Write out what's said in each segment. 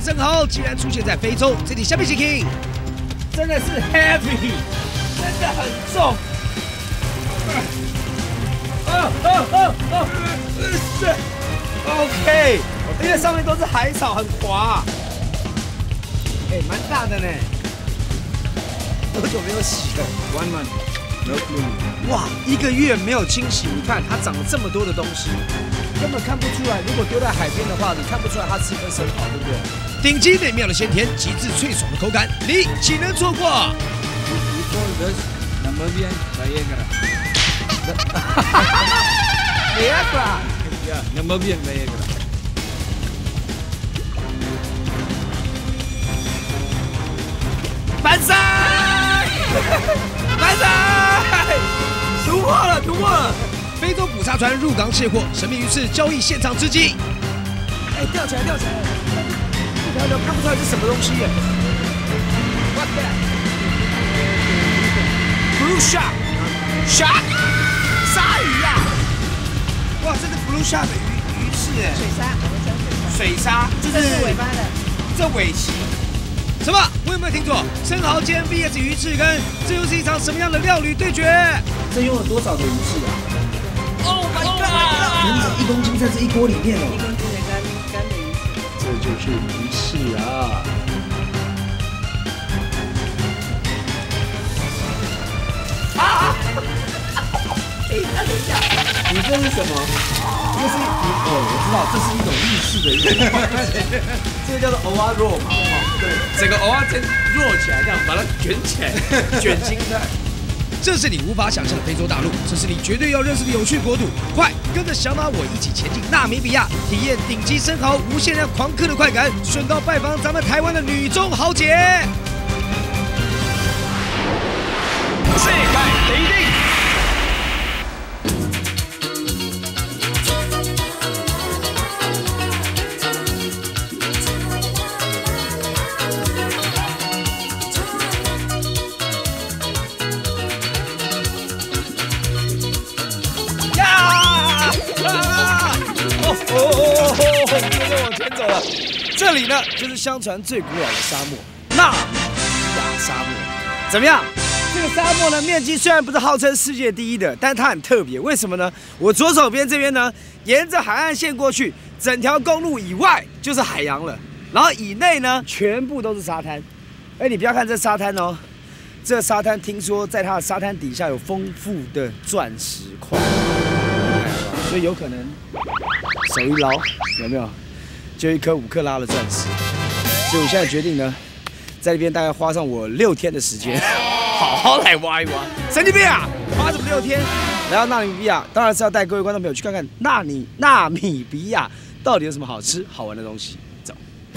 的生蚝竟然出现在非洲，这里下面是 King， 真的是 heavy， 真的很重。是 OK， 因为上面都是海草，很滑。蛮大的呢。多久没有洗了 ？1 month, no cleaning。 哇，1个月没有清洗，你看它长了这么多的东西，根本看不出来。如果丢在海边的话，你看不出来它是一颗生蚝，对不对？ 顶级美妙的鲜甜，极致脆爽的口感，你岂能错过 We call this Namibian Viagra. Viagra. Yeah, Namibian Viagra. 翻身！翻身！突破了，突破了！ 非洲捕鲨船入港卸货，神秘鱼翅交易现场之机。 吊起来，吊起来！一条条看不出来是什么东西耶。What's that? Blue shark, shark， 鲨鱼呀！哇，这是 blue shark 的鱼翅哎。 水鲨，我们讲水鲨，这是尾巴的。 这尾鳍。 什么？我有没有听错？生蚝煎 VS 鱼翅羹，这又是一场什么样的料理对决？ 这用了多少的鱼翅啊 ？Oh my god！ 整整1公斤在这一锅里面哦。 1公斤的干的鱼翅。 这就是鱼翅啊！等一下，你这是什么？这是我知道，这是一种日式的一个，这个叫做蚵仔肉嘛，对，整个蚵仔煎弱起来，这样把它卷起来，卷心菜。 这是你无法想象的非洲大陆，这是你绝对要认识的有趣国度。快跟着小马我一起前进纳米比亚，体验顶级生蚝无限量狂嗑的快感，顺道拜访咱们台湾的女中豪杰。世界第一。 又往前走了。这里呢，就是相传最古老的沙漠——纳米比亚沙漠。怎么样？这个沙漠呢，面积虽然不是号称世界第一的，但它很特别。为什么呢？我左手边这边呢，沿着海岸线过去，整条公路以外就是海洋了，然后以内呢，全部都是沙滩。你不要看这沙滩哦，这沙滩听说在它的沙滩底下有丰富的钻石矿，所以有可能手一捞，有没有？就1颗5克拉的钻石。所以我现在决定呢，在这边大概花上我6天的时间，好好来挖一挖。神经病啊！花什么6天？来到纳米比亚，当然是要带各位观众朋友去看看纳米比亚到底有什么好吃好玩的东西。走。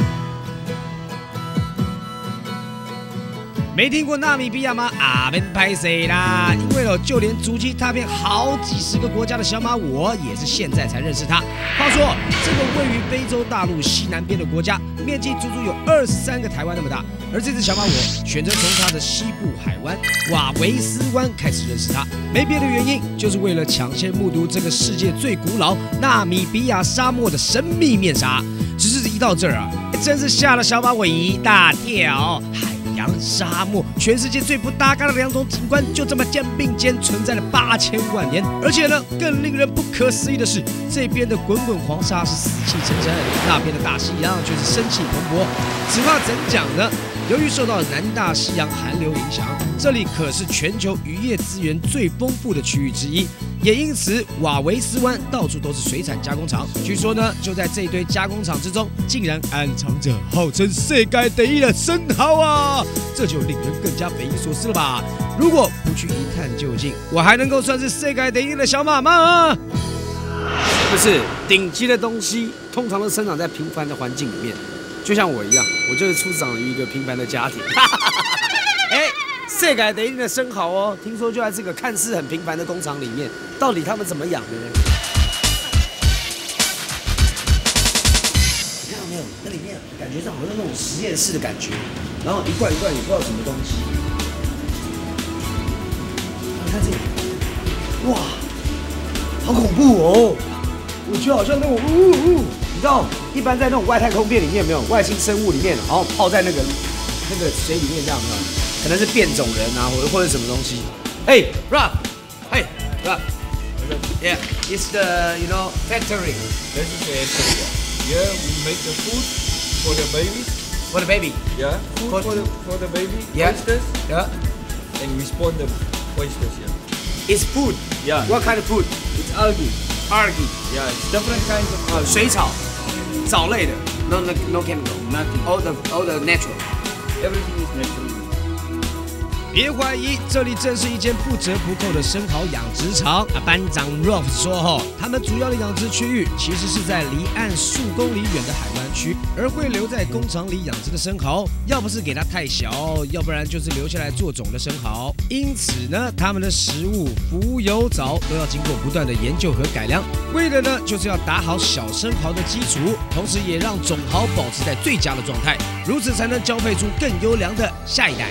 没听过纳米比亚吗？免拍谁啦？因为就连足迹踏遍好几10个国家的小马，我也是现在才认识它。话说，这个位于非洲大陆西南边的国家，面积足足有23个台湾那么大。而这只小马，我选择从它的西部海湾瓦维斯湾开始认识它，没别的原因，就是为了抢先目睹这个世界最古老纳米比亚沙漠的神秘面纱。只是一到这儿啊，真是吓了小马我一大跳。洋沙漠，全世界最不搭嘎的2种景观，就这么肩并肩存在了8000万年。而且呢，更令人不可思议的是，这边的滚滚黄沙是死气沉沉，那边的大西洋却是生气蓬勃。此话怎讲呢？由于受到南大西洋寒流影响，这里可是全球渔业资源最丰富的区域之一，也因此瓦维斯湾到处都是水产加工厂。据说呢，就在这一堆加工厂之中，竟然安藏着号称世界第一的生蚝啊！这就令人更加匪夷所思了吧？如果不去一探究竟，我还能够算是世界第一的小马吗？ 不是，顶级的东西通常都生长在平凡的环境里面，就像我一样，我就是出长于一个平凡的家庭。世界第一的生蚝哦，听说就在这个看似很平凡的工厂里面，到底他们怎么养的呢？你看到没有？那里面感觉上好像那种实验室的感觉，然后一罐一罐也不知道什么东西。你看这里，哇，好恐怖哦！我觉得好像那种你知道一般在那种外太空片里面有没有外星生物里面，然后泡在那个水里面这样，有没有？可能是变种人啊，或者什么东西。Hey, Rob, hey, Rob. Yeah, it's the factory. This is the factory. Here we make the food for the babies. For the baby. Yeah, food for the baby. Yeah. Oysters. Yeah. And we spawn the oysters here. It's food. Yeah. What kind of food? It's algae. Algae. Yeah, it's different kinds of algae. 水草，藻类的。No chemical. Nothing. All the natural. Everything is natural. 别怀疑，这里正是一间不折不扣的生蚝养殖场。班长 Rolf 说，他们主要的养殖区域其实是在离岸数公里远的海湾区，而会留在工厂里养殖的生蚝，要不是给它太小，要不然就是留下来做种的生蚝。因此呢，他们的食物、浮游藻都要经过不断的研究和改良，为的呢就是要打好小生蚝的基础，同时也让种蚝保持在最佳的状态，如此才能交配出更优良的下一代。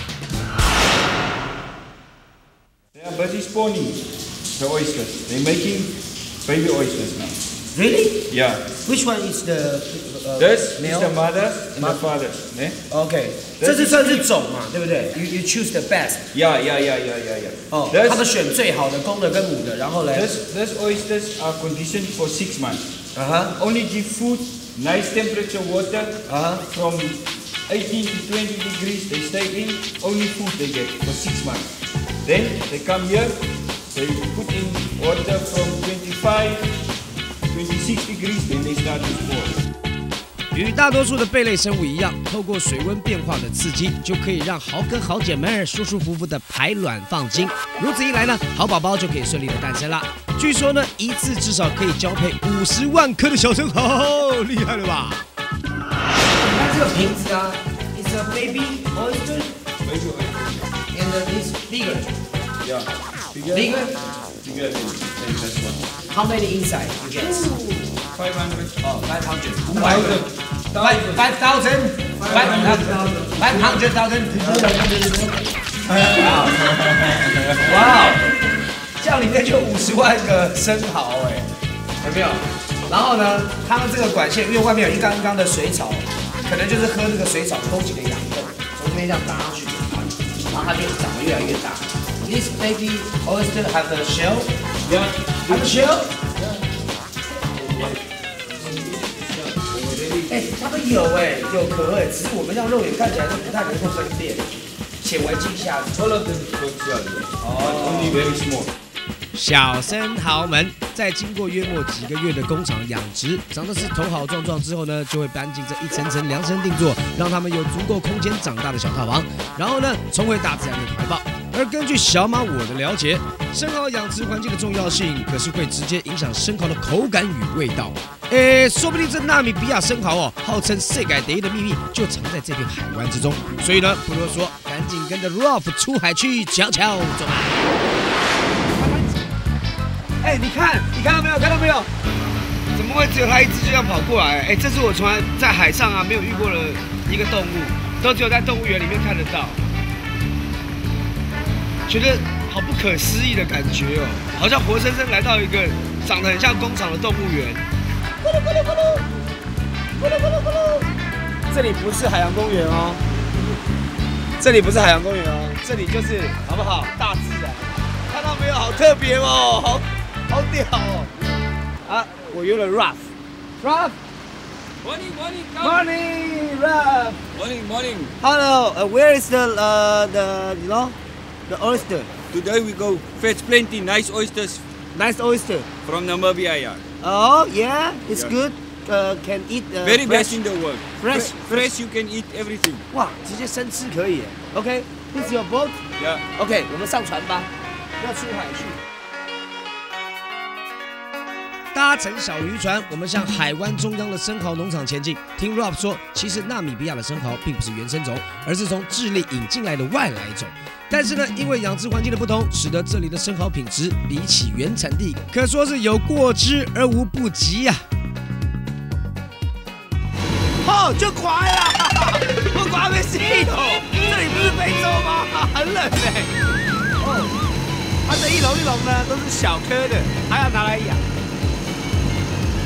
They are busy spawning the oysters. They're making baby oysters now. Really? Yeah. Which one is the This is male? the mothers and the fathers. Eh? OK， 这是算是种嘛，对不对？You choose the best。 Yeah. 哦，他们选最好的公的跟母的，然后嘞。 These oysters are conditioned for 6 months. Only give food, nice temperature water. From 18 to 20 degrees they stay in. Only food they get for 6 months. Then they come here. They put in water from 25, 26 degrees. Then they start to spawn. 与大多数的贝类生物一样，透过水温变化的刺激，就可以让豪哥豪姐们舒舒服服的排卵放精。如此一来呢，好宝宝就可以顺利的诞生啦。据说呢，一次至少可以交配50万颗的小生蚝，厉害了吧？ 看这个瓶子啊 ，It's a baby oyster Baby oyster. and it's bigger. Yeah. Bigger? Bigger than this one. How many inside you get? 500. Oh, 500. 哇，这样里面就50万个生蚝哎，有没有？然后呢，他们这个管线因为外面有一缸一缸的水草，可能就是喝这个水草勾起的养分，从这边这样打上去，然后它就长得越来越大。This baby oyster have a shell. Yeah. Have a shell. 哎，他们有有壳哎，只是我们让肉眼看起来都不太能够分辨，显微镜下。 All of them look shells. Only very small. 小生蚝们在经过约莫几个月的工厂养殖，长得是头好壮壮之后呢，就会搬进这一层层量身定做，让他们有足够空间长大的小套房，然后呢，重回大自然的怀抱。而根据小马我的了解，生蚝养殖环境的重要性可是会直接影响生蚝的口感与味道。说不定这纳米比亚生蚝哦，号称世界第一的秘密就藏在这片海湾之中。所以呢，不多说，赶紧跟着 Rolf 出海去瞧瞧，走吧。 哎，你看到没有？看到没有？怎么会只有它一只就这样跑过来？哎，这是我从来在海上啊没有遇过的一个动物，都只有在动物园里面看得到。觉得好不可思议的感觉哦，好像活生生来到一个长得很像工厂的动物园。咕噜咕噜咕噜，咕噜咕噜咕噜。这里不是海洋公园哦，这里不是海洋公园哦，这里就是好不好？大自然，看到没有？好特别哦，好屌哦！啊，我约了 Rolf。 Morning, Morning, Rolf. morning. Hello. Where is the oyster? Today we go fetch plenty nice oysters Nice oyster. from Namibia. Yeah. Oh yeah, it's Yeah. good. Can eat. Very fresh. best in the world. Fresh. Fresh. You can eat everything. 哇，直接生吃可以耶。OK, this is your boat. Yeah. OK，我们上船吧，要出海去。 搭乘小渔船，我们向海湾中央的生蚝农场前进。听 Rob 说，其实纳米比亚的生蚝并不是原生种，而是从智利引进来的外来种。但是呢，因为养殖环境的不同，使得这里的生蚝品质比起原产地可说是有过之而无不及呀、 哦，就快啦！我快没戏哦，这里不是非洲吗？很冷哎。哦，它这一笼一笼呢都是小颗的，还要拿来养。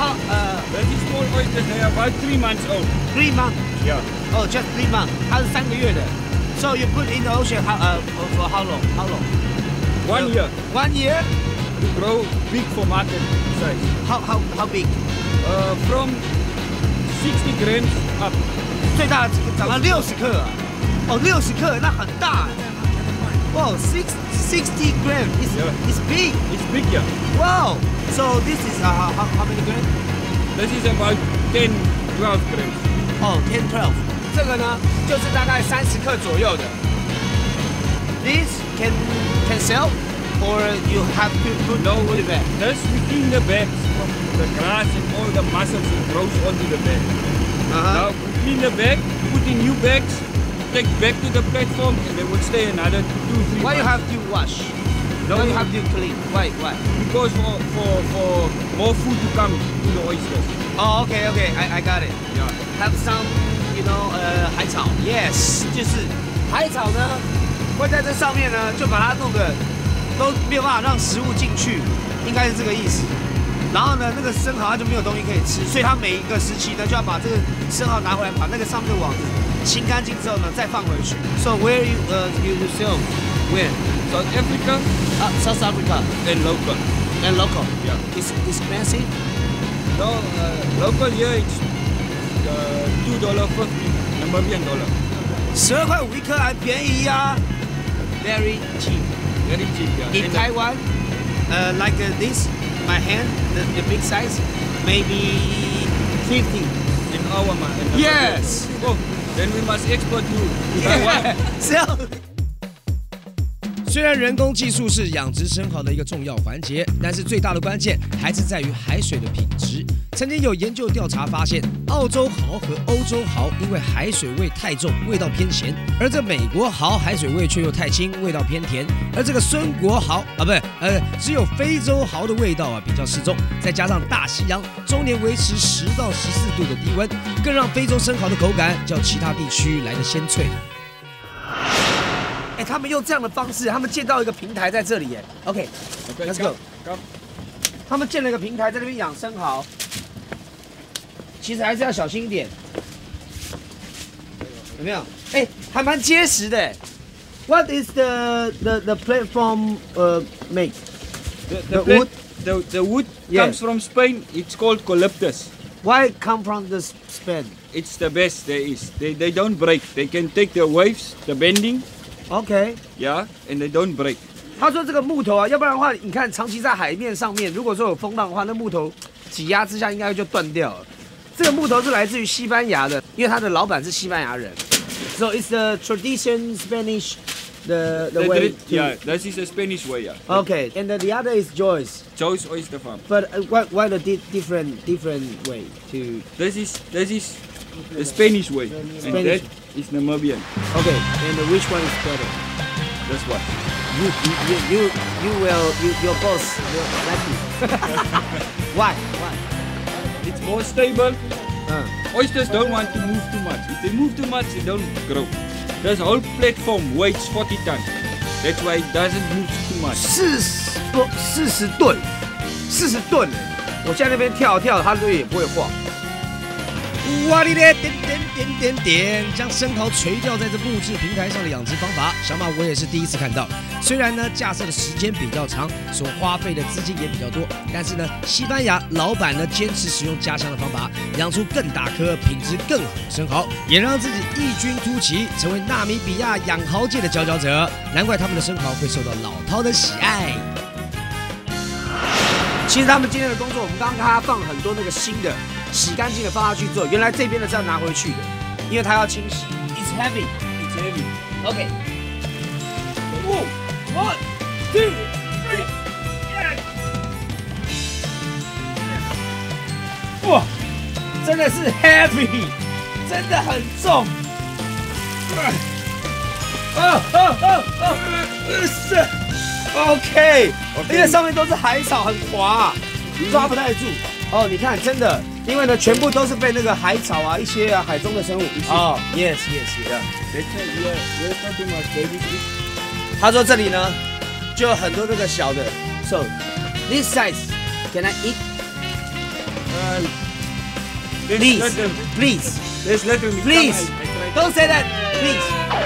How That is small oysters. They are about 3 months old. 3 months? Yeah. Oh, just 3 months. 它是3个月的。So you put in the ocean for how long? How long? 1 year. 1 year? To grow big for market size. How big? From 60 grams up. 最大的长到60克啊！哦，60克那很大哎。Wow, 60 grams. It's big. It's big, yeah. Wow. So this is how many grams? This is about 10, 12 grams. 哦，10, 12. 这个呢，就是大概30克左右的。This can sell, or you have to put No, the bag. this within the bags from the grass and all the muscles it grows onto the bag. Now clean the bag, put in new bags, take back to the platform, and they will stay another 2, 3 Why you months. have to wash? No, Why you have to clean? Why? Because for more food to come to the oysters. Oh, okay. I got it. Yeah. Have some,海草。Yes，就是海草呢，会在这上面呢，就把它弄个都没有办法让食物进去，应该是这个意思。然后呢，那个生蚝它就没有东西可以吃，所以它每一个时期呢，就要把这个生蚝拿回来，把那个上面的网子清干净之后呢，再放回去。So where you sell? Where? South Africa South Africa and local. and local. Yeah. It's expensive. No, local here it's $2.50 Namibian dollar. 12块5一颗还便宜呀。Very cheap. Very cheap, yeah. In And Taiwan, like this, my hand, the big size, maybe 50. in our market. Yes. Oh, then we must export to Taiwan. So 虽然人工技术是养殖生蚝的一个重要环节，但是最大的关键还是在于海水的品质。曾经有研究调查发现，澳洲蚝和欧洲蚝因为海水味太重，味道偏咸；而这美国蚝海水味却又太轻，味道偏甜。而这个孙国蚝只有非洲蚝的味道比较适中。再加上大西洋终年维持10到14度的低温，更让非洲生蚝的口感较其他地区来得鲜脆。 他们用这样的方式，他们建造一个平台在这里耶。OK， Okay, Let's go. Come. 他们建了一个平台在那边养生蚝，其实还是要小心一点，有没有？还蛮结实的。What is the platform made? The wood? The wood Yeah. comes from Spain. It's called Eucalyptus. Why come from the Spain? It's the best there is. They don't break. They can take the waves, the bending, OK， yeah, and they don't break. 他说这个木头啊，要不然的话，你看长期在海面上面，如果说有风浪的话，那木头挤压之下应该就断掉了。这个木头是来自于西班牙的，因为他的老板是西班牙人。So it's the tradition Spanish, the way. Yeah, this is the Spanish way. Yeah. Okay, and the other is Joyce. Joyce Oyster Farm. But why the different way to? This is the Spanish way, Spanish. and that is Namibian. Okay, and which one is better? That's what. Your boss will like you. Why? It's more stable. Uh. Oysters don't want to move too much. If they move too much, they don't grow. This whole platform weighs 40 tons. That's why it doesn't move too much. 40吨，我现在那边跳，它这也不会晃。 哇哩咧，点，将生蚝垂钓在这木质平台上的养殖方法，小马我也是第一次看到。虽然呢架设的时间比较长，所花费的资金也比较多，但是呢，西班牙老板呢坚持使用家乡的方法，养出更大颗、品质更好的生蚝，也让自己异军突起，成为纳米比亚养蚝界的佼佼者。难怪他们的生蚝会受到老饕的喜爱。 其实他们今天的工作，我们刚刚看他放很多那个新的、洗干净的放下去之后，原来这边的是要拿回去的，因为它要清洗。It's heavy. It's heavy. OK. 1, 2, 3. 哇，真的是 heavy， 真的很重。是。OK， 因为上面都是海草，很滑，抓不太住。哦，你看，真的，因为呢，全部都是被那个海草啊，一些海中的生物。哦 ，yes。 That's it. We're talking about baby fish. 他说这里呢，就有很多这个小的。So this size can I eat? Please, Let's let them. please, Let's let them. please, I try. don't say that, please.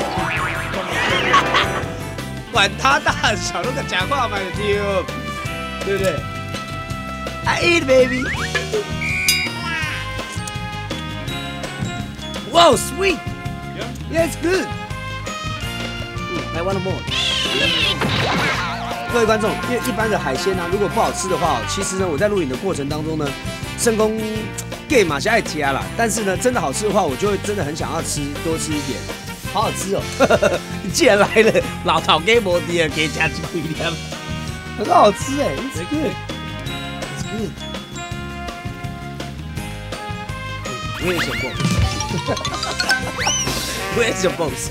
管他大小，那个讲话嘛，丢，对不对 ？I eat, baby. Wow, sweet. Yeah. Yeah, it's good. I want more. 各位观众，因为一般的海鲜啊，如果不好吃的话，其实呢，我在录影的过程当中呢，深宫 gay 嘛是爱加啦，但是呢，真的好吃的话，我就会真的很想要吃，多吃一点，好好吃哦。既然来了，老头 gay 摩的啊，给加几块点，很好吃哎，It's good，It's good。我也想 boss，我也想 boss。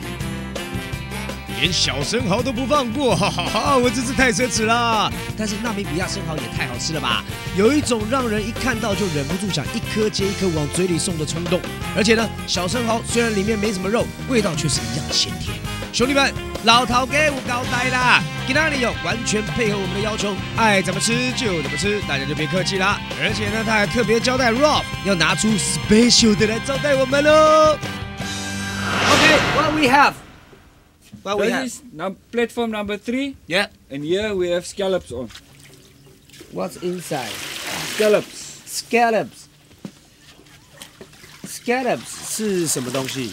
连小生蚝都不放过，哈哈哈！我真是太奢侈了。但是纳米比亚生蚝也太好吃了吧，有一种让人一看到就忍不住想一颗接一颗往嘴里送的冲动。而且呢，小生蚝虽然里面没什么肉，味道却是一样鲜甜。兄弟们，老头给我交代啦，给哪里有完全配合我们的要求，爱怎么吃就怎么吃，大家就别客气啦。而且呢，他还特别交代 Rob 要拿出 special 的来招待我们喽。 Okay, what we have? What we This have? is platform number 3, Yeah. and here we have scallops on. What's inside? Scallops. Scallops. Scallops 是什么东西？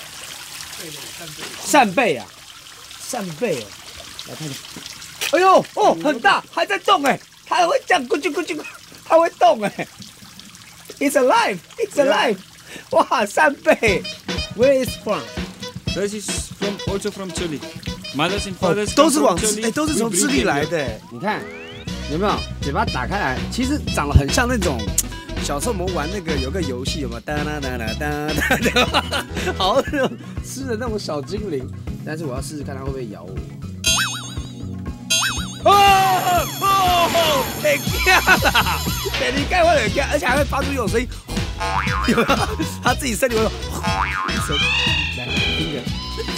扇贝啊，扇贝哦，来看看。哎呦，哦，很大，还在动哎，它还会这样咕啾咕啾，它会动哎。It's alive, it's alive. 哇，扇贝。Where is from? This is also from Chile. Mothers and fathers 都 come 是 from 往 Chile. 都是 We 从 breed 智利 them 来 here. 的。你看有没有？嘴巴打开来，其实长得很像那种小时候我们玩那个有个游戏，有没有？哒哒哒哒哒哒，好那种吃的那种小精灵。但是我要试试看它会不会咬我。很惊啦！你盖会很惊，而且还会发出一种声音，有没有？它自己身体会一声。来，听着。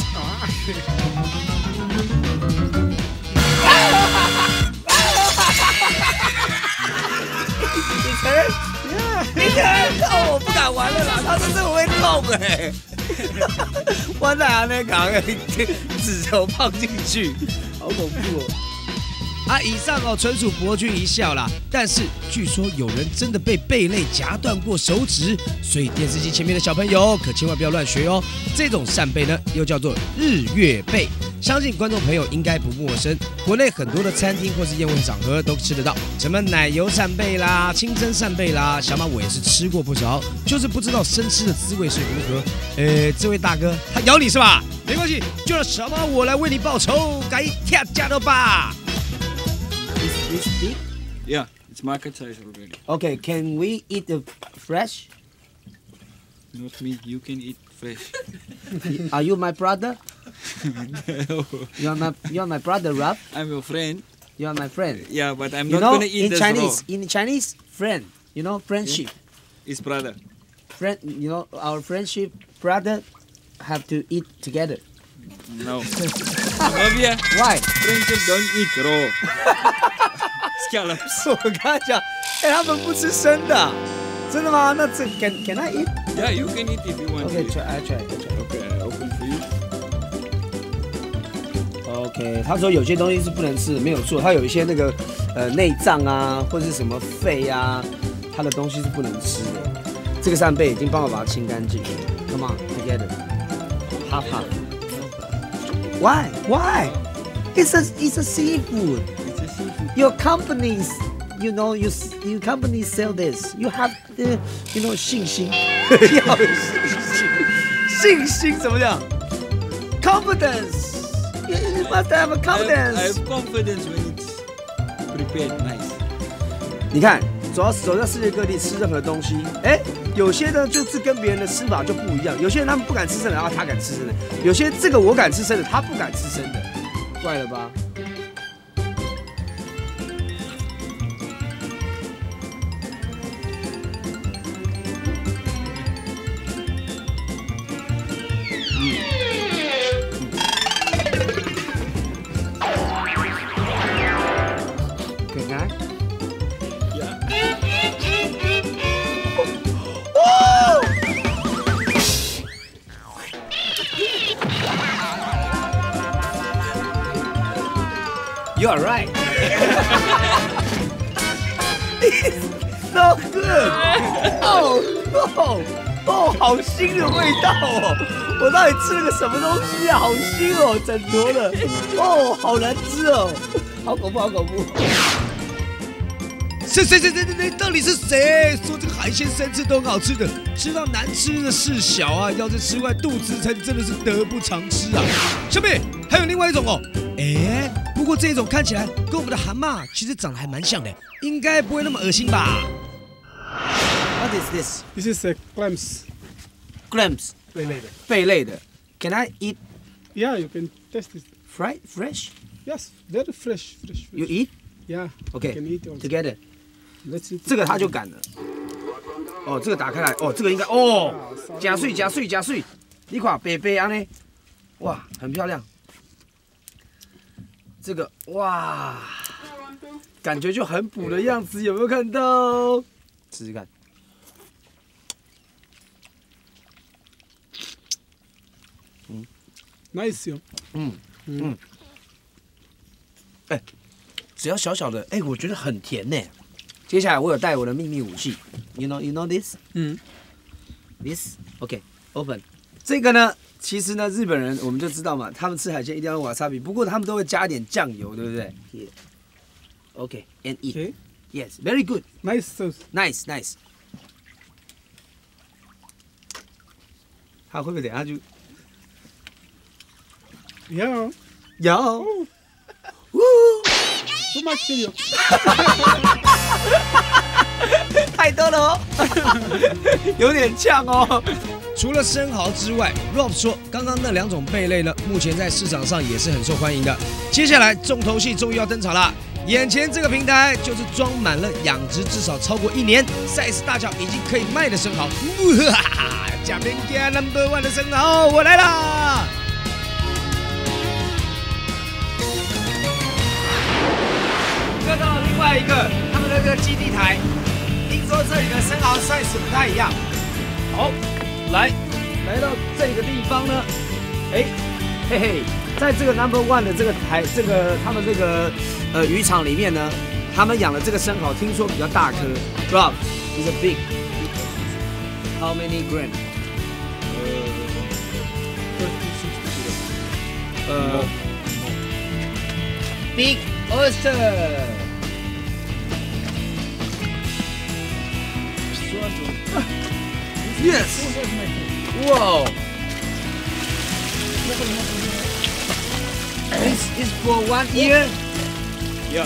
你承认？你承认？哦，我不敢玩了啦，它真的会痛哎！我哪那扛纸球放进去，好恐怖哦！ 啊，以上哦纯属博君一笑啦。但是据说有人真的被贝类夹断过手指，所以电视机前面的小朋友可千万不要乱学哦。这种扇贝呢，又叫做日月贝，相信观众朋友应该不陌生。国内很多的餐厅或是宴会场合都吃得到，什么奶油扇贝啦、清蒸扇贝啦，小马我也是吃过不少，就是不知道生吃的滋味是如何。这位大哥他咬你是吧？没关系，就让小马我来为你报仇，改跳加油吧。 This big? Yeah, it's market size already. Okay, can we eat the fresh? Not me, you can eat fresh. Are you my brother? You're my brother, Rob. I'm your friend. You're my friend. Yeah, but I'm You not know, gonna eat in this Chinese, raw. in Chinese, friend. You know, friendship. It's brother. Friend. You know, our friendship, brother, have to eat together. No. Obvia, Why? friendship don't eat raw. Scallops. 我跟他讲，他们不吃生的，真的吗？那这 can I eat? Yeah, you can eat if you want Okay, to. I try. Okay, I open for you. OK， 他说有些东西是不能吃的，没有错。他有一些那个内脏啊，或者是什么肺啊，他的东西是不能吃的。这个扇贝已经帮我把它清干净。Come on, together. Half half. Why? Why? It's a seafood. It's a seafood. Your companies, you know, your companies sell this. You have the, you know, 信心，要有信心。信心怎么讲 ？Confidence. You must have a I confidence. have confidence when it's prepared nice. 你看，走到世界各地吃任何东西，有些呢就是跟别人的吃法就不一样。有些人他们不敢吃生的，然后他敢吃生的；有些这个我敢吃生的，他不敢吃生的，怪了吧？看看。 Yeah. You are right. It's so good. 哦，好腥的味道哦！我到底吃了个什么东西啊？好腥哦，整坨的。哦，好难吃哦，好恐怖，好恐怖。 谁？到底是谁说这个海鲜生吃都很好吃的？吃到难吃的事小啊！要是吃坏肚子撑，真的是得不偿失啊！小美，还有另外一种哦。不过这种看起来跟我们的蛤蟆其实长得还蛮像的，应该不会那么恶心吧 What is this? This is clams. Clams. 贝类的。 贝类的。Can I eat Yeah, you can taste it. fried fresh? Yes, very fresh. You eat? Yeah. Okay. You can eat also. Together. Let's eat. 这个它就敢了。哦，这个打开来，哦，这个应该哦，加碎。你看白安呢，哇，很漂亮。这个哇，感觉就很补的样子，有没有看到？试试看。 Nice 哟。 只要小小的，我觉得很甜呢。接下来我有带我的秘密武器 ，you know this？ This OK open。这个呢，其实呢，日本人我们就知道嘛，他们吃海鲜一定要用瓦萨比，不过他们都会加一点酱油，对不对 ？OK and eat. Okay. Yes, very good. Nice sauce. Nice. 他会不会等下就 Yeah. 有？呜， Too much 哟。 太多了哦，有点呛哦。 除了生蚝之外 ，Rob 说，刚刚那2种贝类呢，目前在市场上也是很受欢迎的。接下来重头戏终于要登场了，眼前这个平台就是装满了养殖至少超过1年、size 大小已经可以卖的生蚝。哇，假面家 No.1 的生蚝，我来啦！ 又到了另外一个他们的这个基地台，听说这里的生蚝 size 不太一样。好，来到这个地方呢，在这个 No.1 的这个他们这个渔场里面呢，他们养的这个生蚝听说比较大颗。Rob is a big. How many gram? ，big oyster. Yes. Whoa. This is for 1 year. Yeah.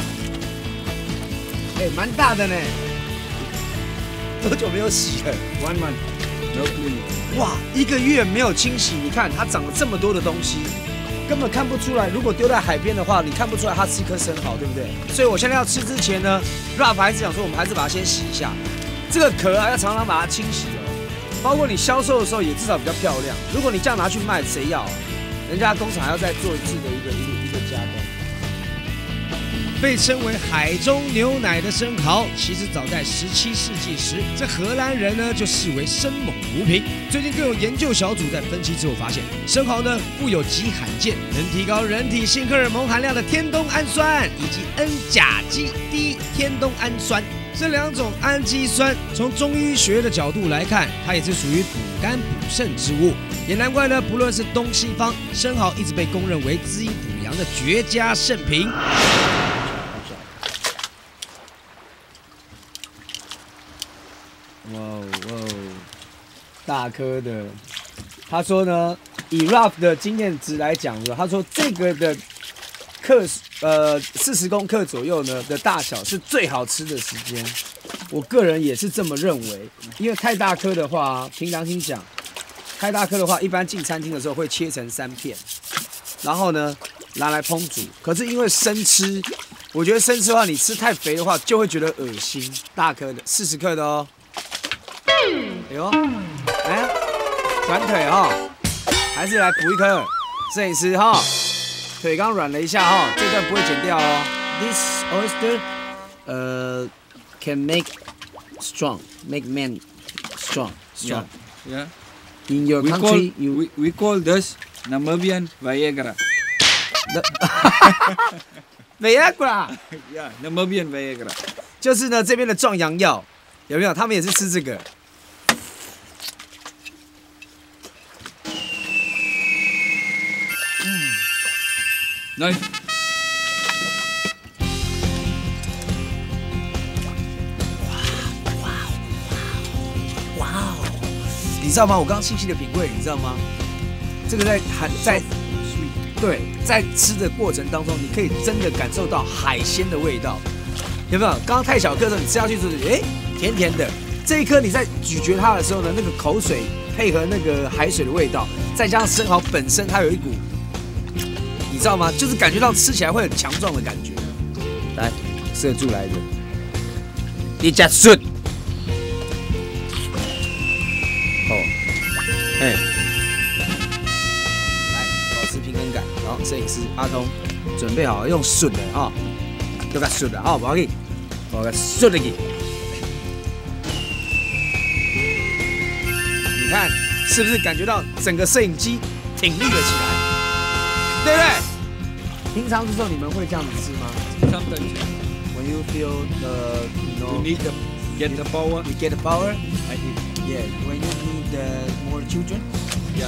蛮大的呢。多久没有洗了？ 1 month. No cleaning. 哇，1个月没有清洗，你看它长了这么多的东西，根本看不出来。如果丢在海边的话，你看不出来它是一颗生蚝，对不对？所以我现在要吃之前呢 ，Ralph 还是想说，我们还是把它先洗一下。这个壳啊，要常常把它清洗哦。包括你销售的时候，也至少比较漂亮。如果你这样拿去卖，谁要啊？人家工厂还要再做一次的一个加工。 被称为海中牛奶的生蚝，其实早在17世纪时，这荷兰人呢就视为生猛无凭。最近更有研究小组在分析之后发现，生蚝呢富有极罕见能提高人体性荷尔蒙含量的天冬氨酸以及 N 甲基 D 天冬氨酸。这2种氨基酸，从中医学的角度来看，它也是属于补肝补肾之物。也难怪呢，不论是东西方，生蚝一直被公认为滋阴补阳的绝佳圣品。 哇，大颗的。他说呢，以 Ralph 的经验值来讲的，他说这个的40公克左右呢的大小是最好吃的时间。我个人也是这么认为，因为太大颗的话，凭良心讲，太大颗的话，一般进餐厅的时候会切成3片，然后呢拿来烹煮。可是因为生吃，我觉得生吃的话，你吃太肥的话就会觉得恶心。大颗的40克的哦。哎呦，转腿哦，还是来补一颗。摄影师哈，腿刚软了一下哈，这段不会剪掉哦。This oyster, can make strong, make men strong. Yeah. In your country, we call this Namibian Viagra. Viagra， Yeah, Namibian Viagra. 就是呢这边的壮阳药，有没有？他们也是吃这个。 Nice. 你知道吗？我刚刚细细的品味，你知道吗？这个对，在吃的过程当中，你可以真的感受到海鲜的味道，有没有？刚刚太小颗的时候，你吃下去就是甜甜的。这一颗你在咀嚼它的时候呢，那个口水配合那个海水的味道，再加上生蚝本身它有一股，你知道吗？就是感觉到吃起来会很强壮的感觉。来，射柱来的，你加顺。哎，来保持平衡感。好，摄影师阿通准备好用顺的啊，都给顺的啊，不要紧，我给顺的给。你看是不是感觉到整个摄影机挺立了起来，对不对？平常的时候你们会这样子吃吗 Sometimes ？When you feel you need to get the power. you get the power. I eat. Yeah, when you need more children. Yeah.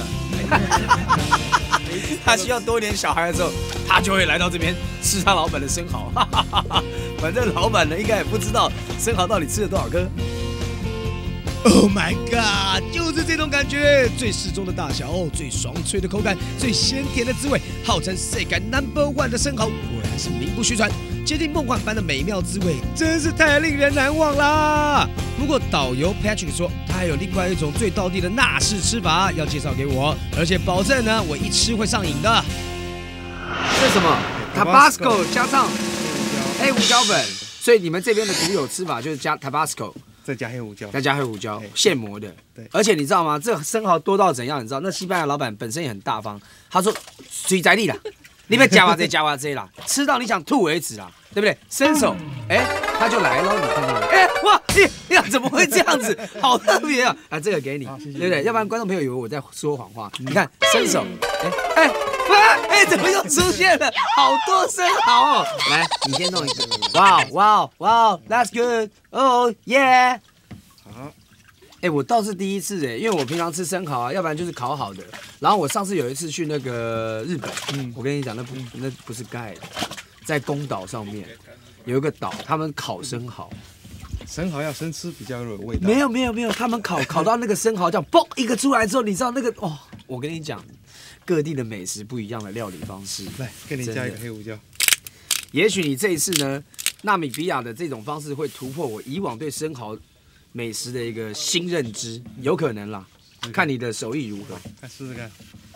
他需要多一点小孩的时候，他就会来到这边吃他老板的生蚝。反正老板呢，应该也不知道生蚝到底吃了多少颗。 Oh my god！ 就是这种感觉，最适中的大小，最爽脆的口感，最鲜甜的滋味，号称世界 No.1 的生蚝，果然是名不虚传。接近梦幻般的美妙滋味，真是太令人难忘啦！不过导游 Patrick 说，他还有另外一种最道地的纳式吃法要介绍给我，而且保证呢，我一吃会上瘾的。 这是什么 ？Tabasco 加上黑胡椒粉，所以你们这边的独有吃法就是加 Tabasco。 再加黑胡椒， 再加黑胡椒，现磨的。 对， 而且你知道吗？这生蚝多到怎样？你知道？那西班牙老板本身也很大方，他说水在地啦，你别加哇这加哇这啦，吃到你想吐为止啦，对不对？伸手，他就来了，你看到没？哇，你怎么会这样子？好特别啊！啊，这个给你，对不对？要不然观众朋友以为我在说谎话。你看，伸手，怎么又出现了好多生蚝哦？来，你先弄一个。哇 that's good， oh yeah。好，我倒是第一次因为我平常吃生蚝啊，要不然就是烤好的。然后我上次有一次去那个日本，我跟你讲，那不是盖的，在宫岛上面有一个岛，他们烤生蚝。 生蚝要生吃比较有味道。 没有，他们烤到那个生蚝这样嘣一个出来之后，你知道那个我跟你讲，各地的美食不一样的料理方式。 来，给你加一个黑胡椒。 也许你这一次呢，纳米比亚的这种方式会突破我以往对生蚝美食的一个新认知，有可能啦，看你的手艺如何。 来试试看。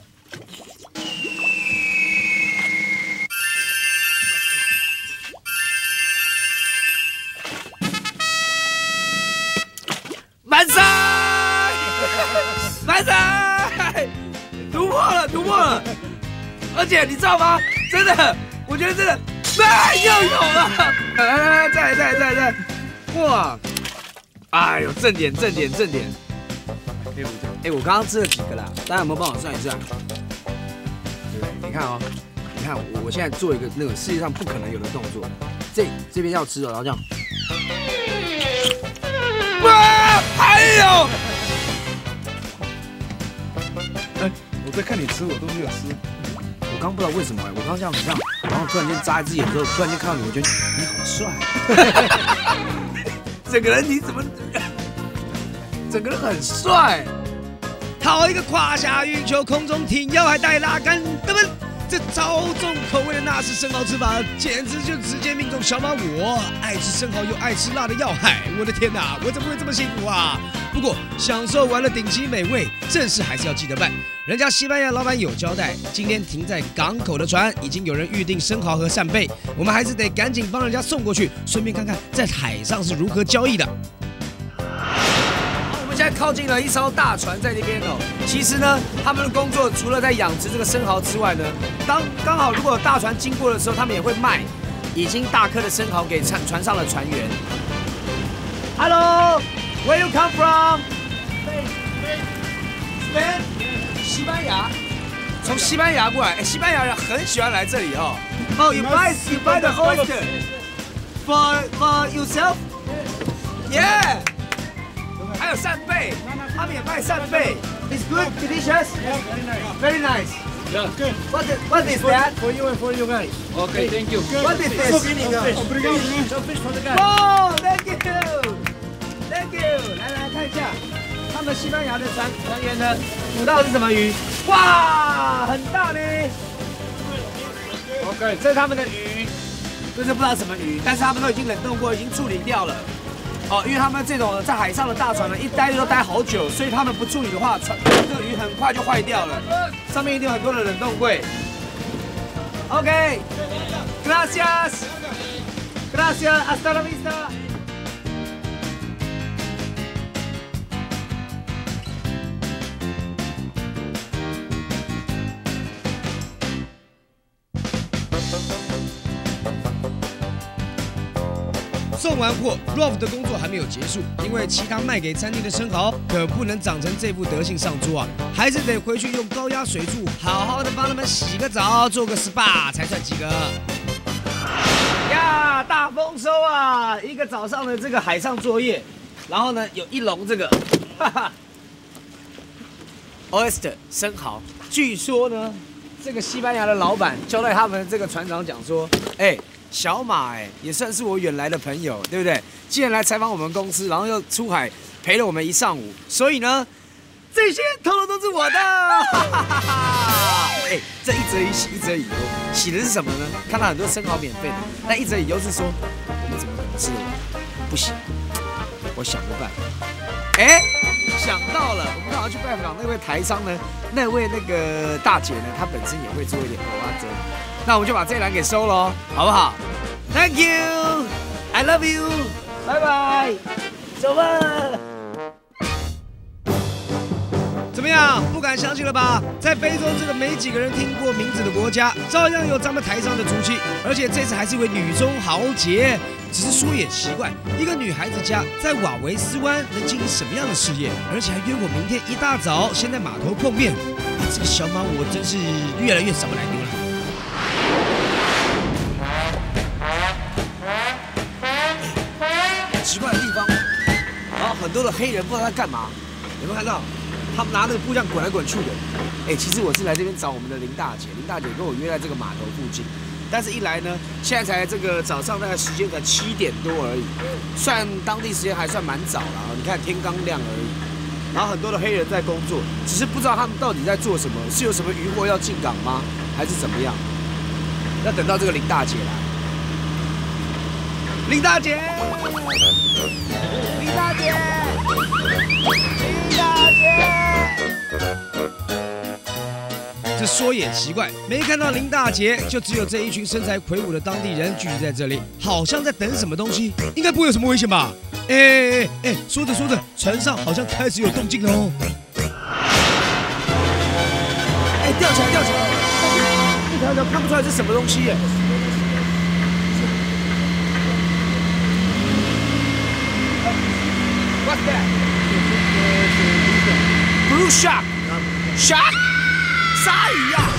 完赛！突破了！而且你知道吗？真的，我觉得真的，又有了！来，再！哇！哎呦，正点！ 黑胡椒。 我刚刚吃了几个啦？大家有没有帮我算一算？你看我现在做一个那个世界上不可能有的动作，这边要吃了，然后这样。哇！还有！ 我在看你吃，我都没有吃。 我刚不知道为什么我刚这样子，然后突然间眨一只眼之后，突然间看到你，我觉得你好帅，整个人你怎么，整个人很帅， 好一个胯下运球，空中挺腰还带拉杆，噔噔！这超重口味的纳式生蚝吃法，简直就直接命中小马我爱吃生蚝又爱吃辣的要害。我的天哪，我怎么会这么幸福啊？不过享受完了顶级美味，正事还是要记得办。人家西班牙老板有交代，今天停在港口的船已经有人预定生蚝和扇贝，我们还是得赶紧帮人家送过去，顺便看看在海上是如何交易的。 现在靠近了一艘大船在那边哦。其实呢，他们的工作除了在养殖这个生蚝之外呢，刚好如果有大船经过的时候，他们也会卖已经大颗的生蚝给船上的船员。Hello, where you come from? Spain. 西班牙。从西班牙过来，西班牙人很喜欢来这里哦。 Oh, you buy the oyster for yourself? Yeah. 还有扇贝，他们也卖扇贝。It's good, delicious. Very nice. Yeah. Good. What is that? For you and for you guys. Okay, thank you. What is this? Some fish for the guy. Oh, thank you, thank you. 来看一下，他们西班牙的船员呢，捕到的是什么鱼？哇，很大呢。OK， 这是他们的鱼，这是不知道什么鱼，但是他们都已经冷冻过，已经处理掉了。哦，因为他们这种在海上的大船呢，一待都待好久，所以他们不处理的话，这个鱼很快就坏掉了。上面一定有很多的冷冻柜。OK，gracias， gracias， hasta la vista。 送完货 ，Rolf 的工作还没有结束，因为其他卖给餐厅的生蚝可不能长成这副德性上桌啊，还是得回去用高压水柱好好的帮他们洗个澡，做个 SPA 才算及格。 呀，大丰收啊！一个早上的这个海上作业，然后呢有一笼这个，哈哈 ，oyster 生蚝。据说呢，这个西班牙的老板交代他们这个船长讲说，小马也算是我远来的朋友，对不对？既然来采访我们公司，然后又出海陪了我们一上午，所以呢，这些通通都是我的。这一则以喜，一则以忧。喜的是什么呢？看到很多生蚝免费的，但一则以忧是说，你怎么可能吃得完？不行，我想个办法。想到了，我们刚好去拜访那位台商呢，那位那个大姐呢，她本身也会做一点蚵仔煎。那我们就把这一栏给收了，好不好 ？Thank you, I love you， 拜拜，走吧。 怎么样？不敢相信了吧？在非洲这个没几个人听过名字的国家，照样有咱们台商的足迹，而且这次还是一位女中豪杰。只是说也奇怪，一个女孩子家在瓦维斯湾能经营什么样的事业？而且还约我明天一大早先在码头碰面。这个小马我真是越来越少来丢了。 奇怪的地方，然后很多的黑人不知道在干嘛，有没有看到？他们拿那个布这样滚来滚去的。其实我是来这边找我们的林大姐，林大姐跟我约在这个码头附近。但是一来呢，现在才这个早上大概时间才7点多而已，算当地时间还算蛮早了。你看天刚亮而已，然后很多的黑人在工作，只是不知道他们到底在做什么，是有什么渔获要进港吗，还是怎么样？要等到这个林大姐来。林大姐，林大姐，林大姐。 这说也奇怪，没看到林大姐，就只有这一群身材魁梧的当地人聚集在这里，好像在等什么东西，应该不会有什么危险吧？说着说着，船上好像开始有动静了哦。 吊起来，吊起来！一条条看不出来是什么东西耶。What's that? Blue shark. Shark? 鲨鱼呀！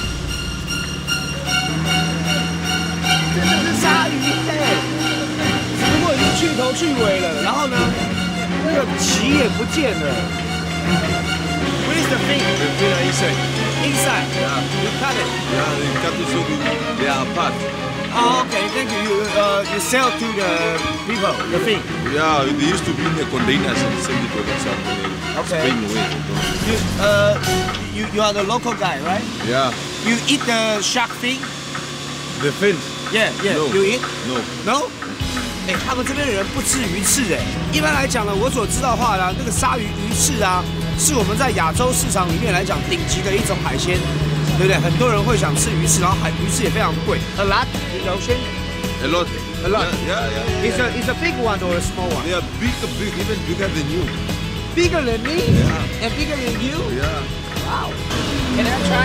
真的是鲨鱼耶！只不过已经去头去尾了，然后呢，那个鳍也不见了。Where is the fin? Inside. Inside. Yeah. You cut it. Yeah, they cut it so they are apart. Oh, okay, thank you. You sell to the people the fin. Yeah, they used to be in the containers and send it to the south. Okay. Spain away. You are the local guy, right? Yeah. You eat the shark fin? The fins? Yeah, yeah. No. You eat? No. No? 他们这边的人不吃鱼翅一般来讲呢，我所知道的话呢，那个鲨鱼鱼翅啊，是我们在亚洲市场里面来讲顶级的一种海鲜，对不对？很多人会想吃鱼翅，然后鱼翅也非常贵。A lot in the ocean? A lot. A lot. Yeah. It's a big one or a small one? They are big, even bigger than you. Bigger than me? Yeah. And bigger than you? Yeah. Wow. Can I try?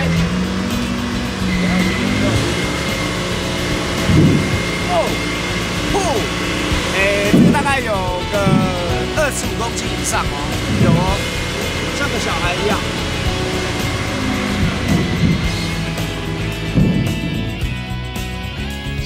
Oh. Oh. 这个大概有个25公斤以上哦，有哦，像个小孩一样。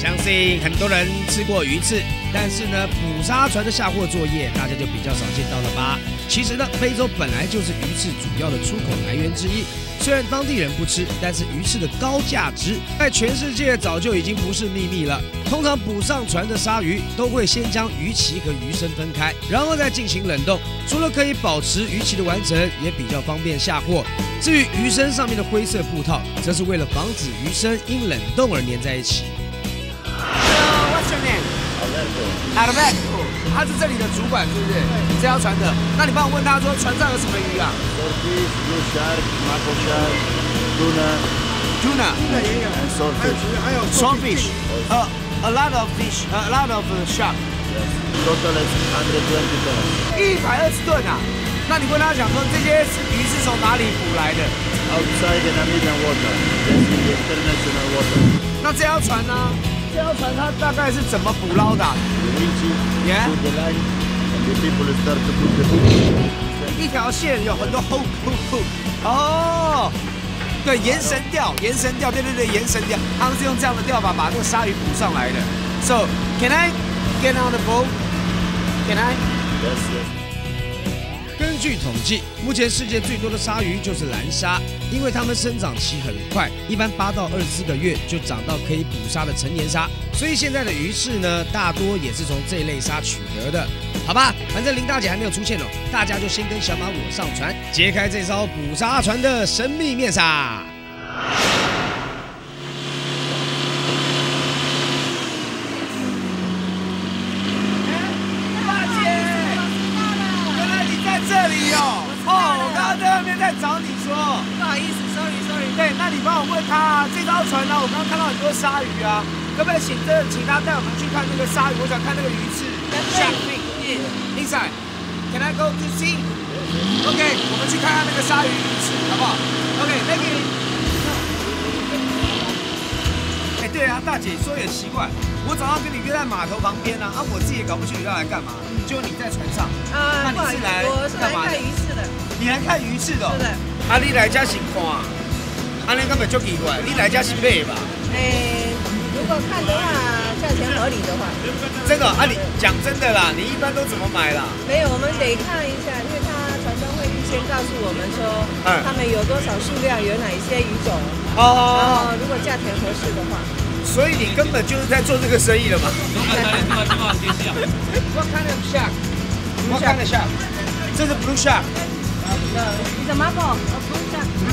相信很多人吃过鱼翅，但是呢，捕杀船的下货作业大家就比较少见到了吧？其实呢，非洲本来就是鱼翅主要的出口来源之一。虽然当地人不吃，但是鱼翅的高价值在全世界早就已经不是秘密了。通常捕上船的鲨鱼都会先将鱼鳍和鱼身分开，然后再进行冷冻。除了可以保持鱼鳍的完整，也比较方便下货。至于鱼身上面的灰色布套，则是为了防止鱼身因冷冻而粘在一起。 What's your name? Alberto。他是这里的主管，是不是？这条船的。那你帮我问他说，船上有什么鱼啊 Swordfish, blue shark, mako shark, ？Tuna。 也有， and swordfish. 还有 Swordfish。A lot of fish. A lot of shark. Yes. Total is 120 tons. 120吨啊！那你问他讲说，这些鱼是从哪里捕来的？ Outside the Namibian water. This is the international water. 那这条船呢？这条船它大概是怎么捕捞的啊？ You reach it, Yeah. put the line, and the people start to put the hook. 一条线有很多 hook。哦，对，延绳钓，对，延绳钓，他们是用这样的钓法把这个鲨鱼捕上来的。So can I get on the boat? Can I? Yes, yes. 根据统计，目前世界最多的鲨鱼就是蓝鲨，因为它们生长期很快，一般8到24个月就长到可以捕杀的成年鲨，所以现在的鱼翅呢，大多也是从这类鲨取得的。好吧，反正林大姐还没有出现哦，大家就先跟小马我上船，揭开这艘捕杀船的神秘面纱。 这里哦，我刚刚在外面在找你说， 不好意思 ，sorry。 对，那你帮我问他这艘船呢，我刚刚看到很多鲨鱼啊，可不可以请他带我们去看那个鲨鱼？我想看那个鱼翅。Shark inside. Can I go to see? OK， 我们去看看那个鲨鱼鱼翅，好不好 ？OK，thank you。哎，对啊，大姐说也奇怪，我早上跟你约在码头旁边啊，我自己也搞不清楚要来干嘛，就你在船上。 啊， 那你是来我是来干嘛的看鱼翅的。 你来看鱼翅的、哦？ 是的。 啊，你来家是看，安尼根本就奇怪，你来家是买吧？ 如果看的话，价钱合理的话。 真的、啊，你讲真的啦，你一般都怎么买啦？ 没有，我们得看一下，因为他船商会预先告诉我们说，他们有多少数量，有哪一些鱼种。然后如果价钱合适的话。 所以你根本就是在做这个生意了嘛？What kind of shark? What kind of shark? 这是 blue shark。 你怎么搞？blue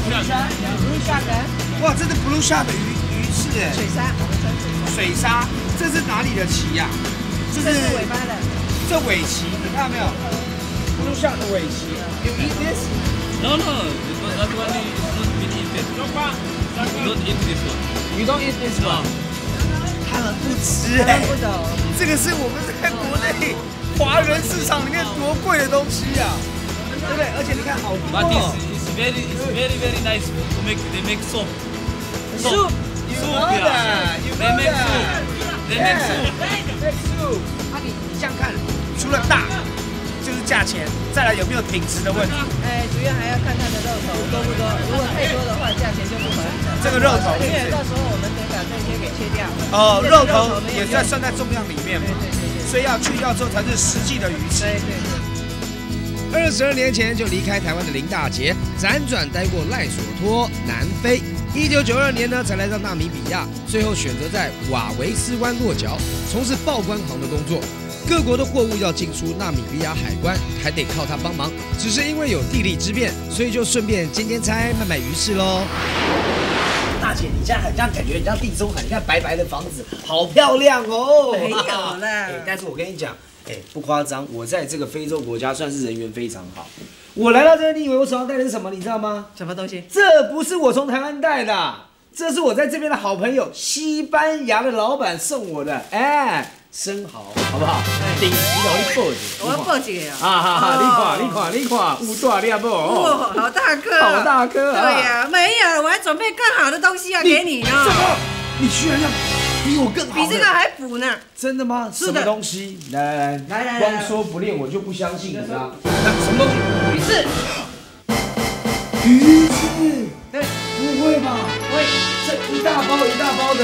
shark。 哇，这是 blue shark 的鱼翅哎。 水鲨，我们称水鲨，这是哪里的鳍呀？ 这是尾巴的。 这尾鳍，你看到没有 ？blue shark 的尾鳍。You eat this? No, that one is not been eaten. You don't eat this one. You don't eat this one. 他们不吃他哎、 们不懂。 这个是我们在国内华人市场里面多贵的东西啊，对不对？而且你看好多、 But 哦。 it's very nice to make. They make soap. Soup. You Soup, know yeah. that. You They know make that. soup. They make soup. Make soup. 啊，你这样看，除了大就是价钱，再来有没有品质的问题？ 主要还要看它的肉头多不多。如果太多的话，价钱就不合理。 这个肉头因为到时候我们得把这些给切掉。 哦，肉头也在算在重量里面嘛，所以要去掉之后才是实际的鱼翅。 对。 22年前就离开台湾的林大姐，辗转待过赖索托、南非。1992年呢，才来到纳米比亚，最后选择在瓦维斯湾落脚，从事报关行的工作。各国的货物要进出纳米比亚海关，还得靠她帮忙。只是因为有地利之便，所以就顺便兼差、卖鱼翅喽。 大姐，你这样很像感觉很像地中海，你看白白的房子，好漂亮哦。 没有啦但是我跟你讲，不夸张，我在这个非洲国家算是人缘非常好。我来到这里，你以为我手上带的是什么？你知道吗？ 什么东西？ 这不是我从台湾带的，这是我在这边的好朋友，西班牙的老板送我的。生蚝，好不好？顶级的，我报纸。 我要报几个啊哈哈！你看，有大粒不？ 哇，好大颗！ 好大颗啊！ 对呀，没有，我还准备更好的东西要给你呢。 什么？你居然要比我更好？ 比这个还补呢。 真的吗？ 是的。 什么东西？来，光说不练我就不相信你啦。什么东西？ 鱼翅。 鱼翅？ 对。 不会吧？ 会。 这一大包的，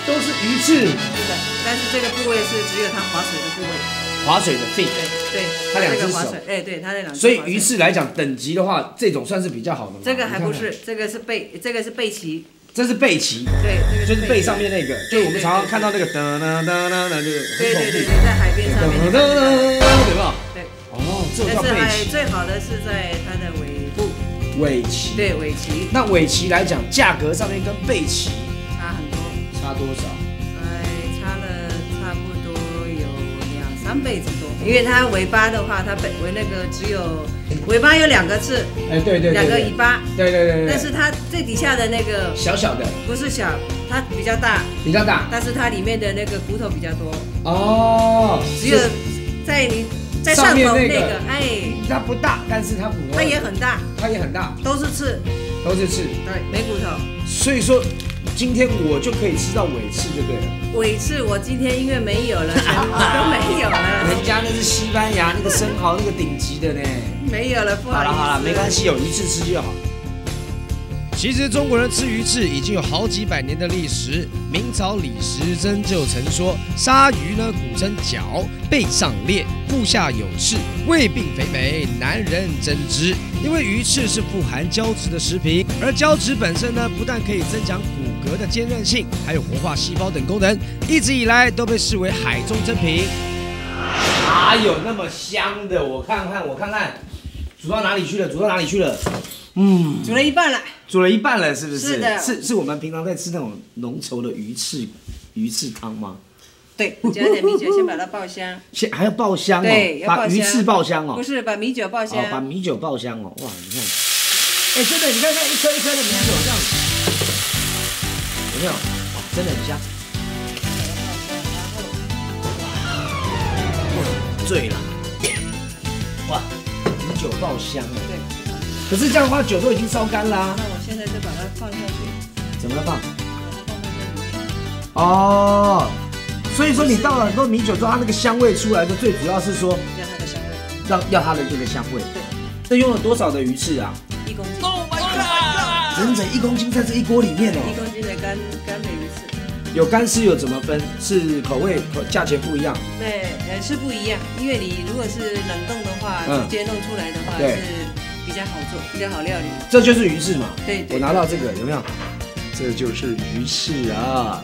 都是鱼翅。 是的，但是这个部位是只有它划水的部位。 划水的 fin。 对， 它两只手。 哎，对，它那两只。 所以鱼翅来讲，等级的话，这种算是比较好的吗？ 这个还不是，这个是背鳍。 这是背鳍， 对， 就是背上面那个，就是我们常常看到那个哒哒哒哒哒，就是对，在海边上面， 有没有？对，哦，这叫背鳍。 最好的是在它的尾部， 尾鳍。对， 尾鳍。 那尾鳍来讲，价格上面跟背鳍差很多。 差多少？ 差了差不多有2、3倍之多，因为它尾巴的话，它那个只有。尾巴有2个刺， 哎，对，两个尾巴， 对。 但是它最底下的那个小的， 不是小，它比较大，但是它里面的那个骨头比较多。哦，只有在上头那个，哎， 它不大，但是它骨头， 它也很大，都是刺，对，没骨头。 所以说，今天我就可以吃到尾翅就对了。 尾翅我今天因为没有了，都没有了。 人家那是西班牙那个生蚝那个顶级的呢。 没有了，不好意思。 好了，没关系，有鱼翅吃就好。 其实中国人吃鱼翅已经有好几百年的历史。明朝李时珍就曾说，鲨鱼呢古称角，背上裂，腹下有翅，胃病肥美，男人珍之。因为鱼翅是富含胶质的食品，而胶质本身呢不但可以增强骨骼的坚韧性，还有活化细胞等功能，一直以来都被视为海中珍品。 哪有那么香的？我看看，煮到哪里去了？煮了一半了，是不是？ 是的， 是我们平常在吃那种浓稠的鱼翅汤吗？ 对，加点米酒，先把它爆香。 还要爆香哦？ 对， 把鱼翅爆香哦？ 不是，把米酒爆香。 把米酒爆香哦！哇，你看，哎，真的，你看一颗一颗的米酒这样子，有没有？哇，真的很香。哇，醉了。哇，米酒爆香了。对。可是这样的话，酒都已经烧干啦。 那我现在就把它放下去。 怎么放？哦，所以说你倒了很多米酒之后，它那个香味出来的，最主要是说要它的香味， 要它的这个香味。对。这用了多少的鱼翅啊 ？1公斤。 Oh my god！ 整1公斤在这一锅里面哦。 1公斤的干的鱼翅。 有干湿有怎么分？是口味价钱不一样？ 对，是不一样。因为你如果是冷冻的话，直接弄出来的话是。比较好做，比较好料理。 这就是鱼翅嘛？ 对。 我拿到这个有没有？这就是鱼翅啊！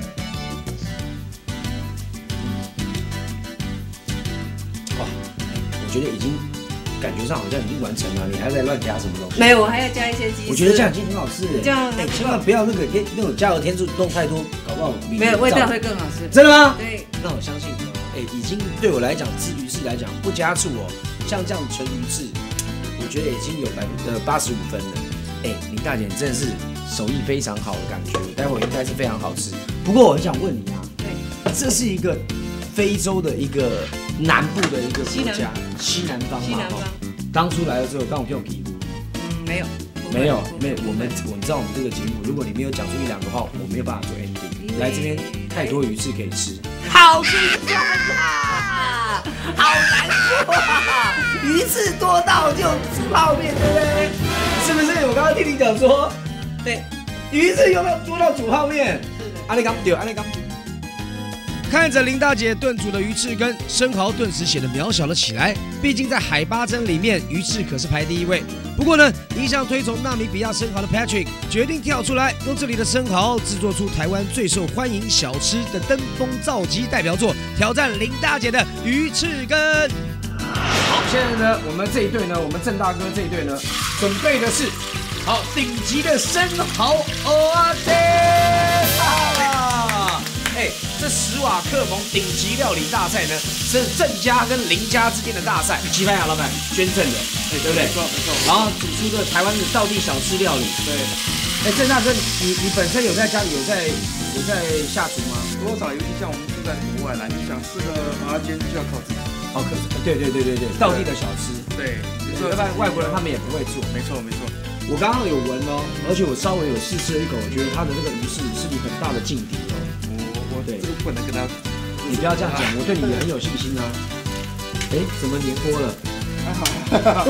哇，我觉得已经感觉上好像已经完成了，你还在乱加什么东西？ 没有，我还要加一些鸡丝。 我觉得这样已经很好吃了。 这样， 千万不要那种加油添醋弄太多，搞不好没有味道会更好吃。 真的吗？ 对。 那我相信，已经对我来讲，吃鱼翅来讲不加醋哦，像这样纯鱼翅。我觉得已经有85分了，林大姐真的是手艺非常好的感觉，待会应该是非常好吃。不过我很想问你啊，这是一个非洲的一个南部的一个国家，西南方嘛，当初来的时候，刚好有皮肤， 没有， 我们知道我们这个节目，如果你没有讲出1、2个话，我没有办法做 ending。来这边太多鱼翅可以吃，好心酸啊，好难过啊。鱼翅多到就煮泡面，对不对？是不是？我刚刚听你讲说， 对， 鱼翅多到煮泡面。安利刚对，安利刚。 看着林大姐炖煮的鱼翅羹，生蚝顿时显得渺小了起来。毕竟在海巴珍里面，鱼翅可是排第1位。不过呢，一向推崇纳米比亚生蚝的 Patrick 决定跳出来，用这里的生蚝制作出台湾最受欢迎小吃的登峰造极代表作，挑战林大姐的鱼翅羹。 好，现在呢，我们这一队呢，我们郑大哥这一队呢，准备的是好顶级的生蚝蚵仔煎。这史瓦克蒙顶级料理大赛呢，是郑家跟林家之间的大赛，西班牙老板捐赠的，对不对？没错。然后煮出的台湾的道地小吃料理。对。郑大哥，你本身有在家里有在下厨吗？ 多少有点像我们住在国外来，你想吃个蚵仔煎就要靠自己。 哦，对，道地的小吃。 对， 要不然外国人他们也不会做。 没错。 我刚刚有闻哦，而且我稍微有试吃了一口，我觉得它的那个鱼翅是你很大的劲敌哦。 对，这个不能跟他。 你不要这样讲，我对你也很有信心啊。怎么粘锅了？ 还好。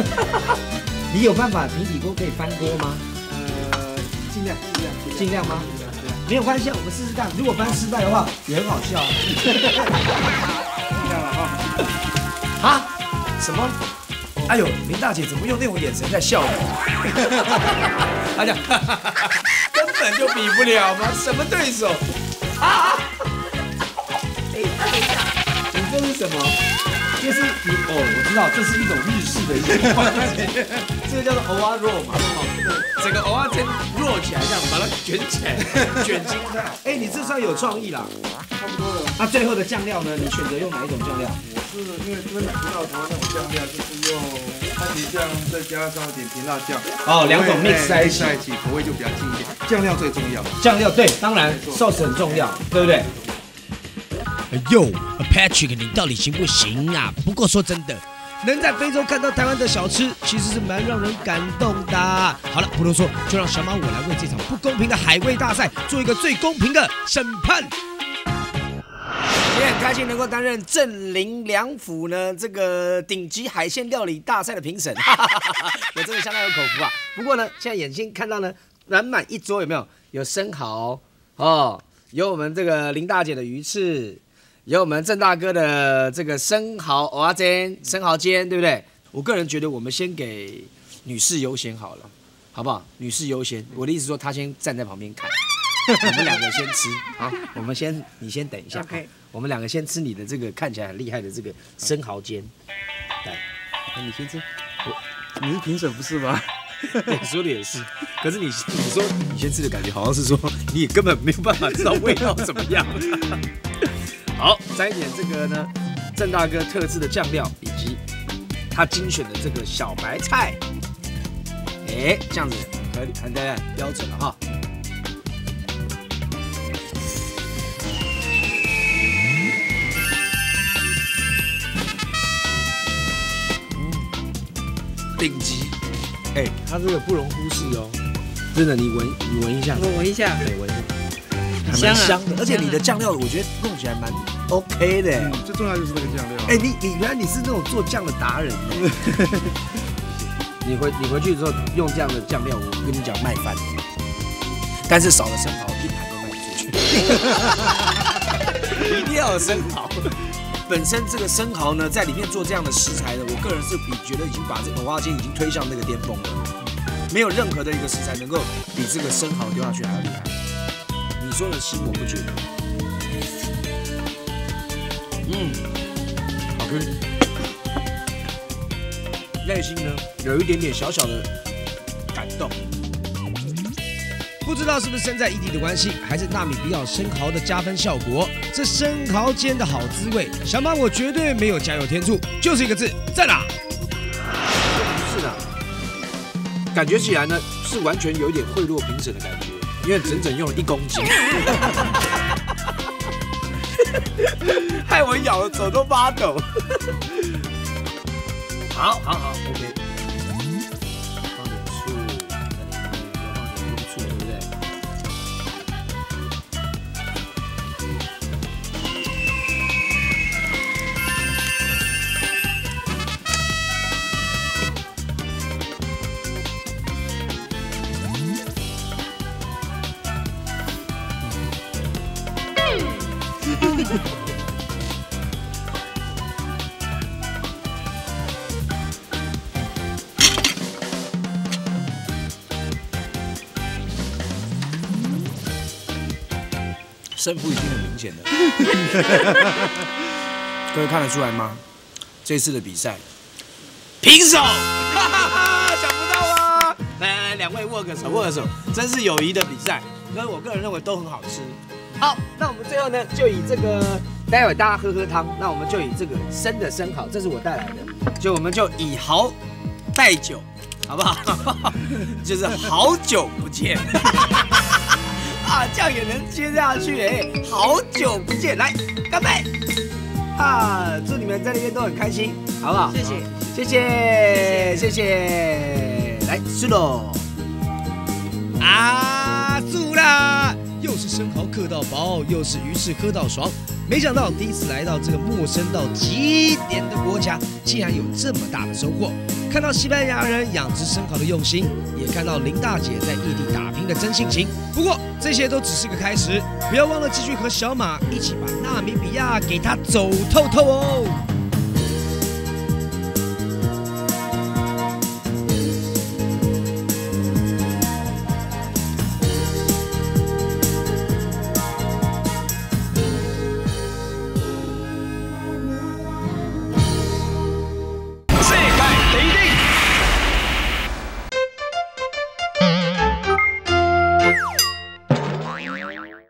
你有办法平底锅可以翻锅吗？ 尽量吗？ 没有关系，我们试试看。如果翻失败的话，也很好笑。这样了哈。啊？什么？哎呦，林大姐怎么用那种眼神在笑我？她讲，根本就比不了嘛，什么对手？啊！哎，你这是什么？这是你哦，我知道，这是一种日式的一个花节，这个叫做蚵仔肉嘛，整个蚵仔煎弱起来，这样把它卷起来，卷金块。哎，你这算有创意啦， 差不多了。 那最后的酱料呢？你选择用哪一种酱料？ 我是因为这边买不到台湾那种酱料，就是用番茄酱再加上一点甜辣酱。 哦，两种 mix 在一起， 口味就比较近一点。酱料最重要。 酱料对，当然 sauce 很重要，对不对？ 哟 ，Patrick， 你到底行不行啊？不过说真的，能在非洲看到台湾的小吃，其实是蛮让人感动的。好了，不多说，就让小马我来为这场不公平的海味大赛做一个最公平的审判。 也很开心能够担任正林两府呢这个顶级海鲜料理大赛的评审，我真的相当有口福啊。不过呢，现在眼睛看到呢，满满一桌有没有？有生蚝哦，有我们这个林大姐的鱼翅。有我们郑大哥的这个生蚝蚵仔煎、生蚝煎，对不对？我个人觉得我们先给女士优先好了，好不好？女士优先。我的意思说，她先站在旁边看，我们两个先吃啊。我们先，你先等一下。OK。我们两个先吃你的这个看起来很厉害的这个生蚝煎。来，你先吃。 你是评审不是吗？ 对，说的也是。可是你说你先吃的感觉，好像是说你也根本没有办法知道味道怎么样。好，再一点这个呢，郑大哥特制的酱料，以及他精选的这个小白菜，哎，这样子很标准了哈。顶级，哎，它这个不容忽视哦，真的，你闻一下， 我闻一下， 对，闻一下。还蛮香的，而且你的酱料我觉得弄起来蛮 OK 的。 最重要就是那个酱料。 哎，你原来你是那种做酱的达人。你回去之后用这样的酱料，我跟你讲卖翻。但是少了生蚝，一盘都卖不出去。一定要有生蚝。本身这个生蚝呢，在里面做这样的食材呢，我个人是觉得已经把这个蚵仔煎已经推向那个巅峰了。没有任何的一个食材能够比这个生蚝丢下去还要厉害。你说的腥我不觉得，好吃。内心呢有一点点小小的感动。 不知道是不是身在异地的关系，还是纳米比较生蚝的加分效果，这生蚝煎的好滋味，小马我绝对没有加油添醋，就是一个字，赞啦！ 不是啊，感觉起来呢是完全有一点贿赂评审的感觉。因为整整用了1公斤，害我咬的手都发抖。好 ，OK。放点醋，放点乌醋，对不对？胜负已经很明显了，各位看得出来吗？这次的比赛平手，哈哈哈，想不到啊！来，两位握个手，真是友谊的比赛。所以我个人认为都很好吃。好，那我们最后呢，就以这个，待会大家喝汤，那我们就以这个生的生蚝，这是我带来的，我们就以蚝代酒，好不好？就是好久不见。啊，这样也能接下去哎！好久不见，来干杯！啊，祝你们在那边都很开心，好不好？谢谢，来吃喽！ 啊，住啦！又是生蚝嗑到饱，又是鱼翅喝到爽， 没想到第一次来到这个陌生到极点的国家，竟然有这么大的收获。看到西班牙人养殖生蚝的用心，也看到林大姐在异地打拼的真性情。不过这些都只是个开始，不要忘了继续和小马一起把纳米比亚给它走透透哦。